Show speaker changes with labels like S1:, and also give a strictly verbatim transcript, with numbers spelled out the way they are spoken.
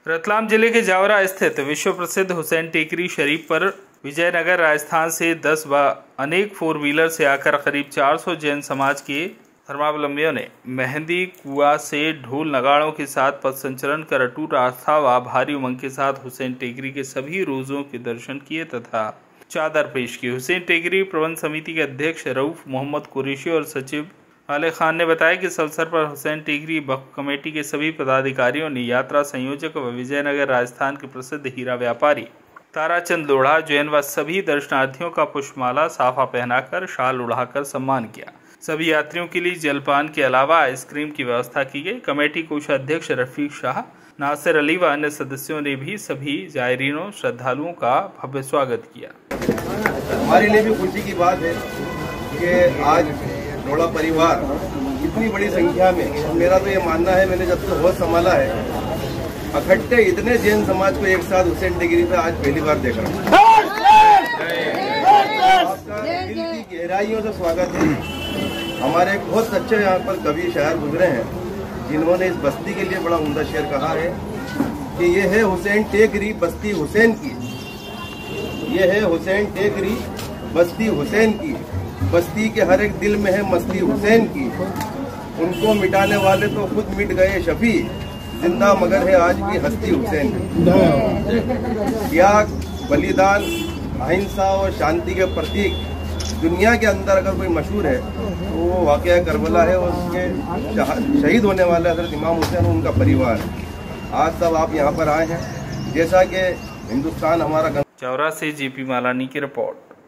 S1: रतलाम जिले के जावरा स्थित विश्व प्रसिद्ध हुसैन टेकरी शरीफ पर विजयनगर राजस्थान से दस व अनेक फोर व्हीलर से आकर करीब चार सौ जैन समाज के धर्मावलंबियों ने मेहंदी कुआ से ढोल नगाड़ों के साथ पथ संचलन कर अटूट आस्था व भारी उमंग के साथ हुसैन टेकरी के सभी रोजों के दर्शन किए तथा चादर पेश की। हुसैन टेकरी प्रबंध समिति के अध्यक्ष रऊफ मोहम्मद कुरैशी और सचिव वाले खान ने बताया कि इस अवसर पर हुसैन टेकरी वक्फ कमेटी के सभी पदाधिकारियों ने यात्रा संयोजक व विजयनगर राजस्थान के प्रसिद्ध हीरा व्यापारी ताराचंद लोढ़ा जैन व सभी दर्शनार्थियों का पुष्पमाला साफा पहनाकर शाल उड़ाकर सम्मान किया। सभी यात्रियों के लिए जलपान के अलावा आइसक्रीम की व्यवस्था की गई। कमेटी कोषाध्यक्ष रफीक शाह, नासिर अली व अन्य सदस्यों ने भी सभी जायरीनों श्रद्धालुओं का भव्य स्वागत किया।
S2: हमारे लिए भी खुशी की बात है कि आज लोढ़ा परिवार इतनी बड़ी संख्या में, मेरा तो ये मानना है, मैंने जब से होश संभाला है, इकट्ठे इतने जैन समाज को एक साथ हुसैन टेकरी पे आज पहली बार देख रहा हूँ। आपका दिल की गहराइयों से स्वागत है। हमारे एक बहुत अच्छे यहाँ पर कवि शायर गुजरे हैं जिन्होंने इस बस्ती के लिए बड़ा उम्दा शेर कहा है कि ये है हुसैन टेकरी बस्ती हुसैन की, ये है हुसैन टेकरी बस्ती हुसैन की, बस्ती के हर एक दिल में है मस्ती हुसैन की, उनको मिटाने वाले तो खुद मिट गए शफी, जिंदा मगर है आज भी हस्ती हुसैन की। त्याग, बलिदान, अहिंसा और शांति के प्रतीक दुनिया के अंदर अगर कोई मशहूर है तो वो वाकया करबला है और उसके शहीद होने वाले हज़रत इमाम हुसैन और उनका परिवार। आज सब आप यहाँ पर आए हैं, जैसा कि हिंदुस्तान हमारा।
S1: जावरा से जीपी मालानी की रिपोर्ट।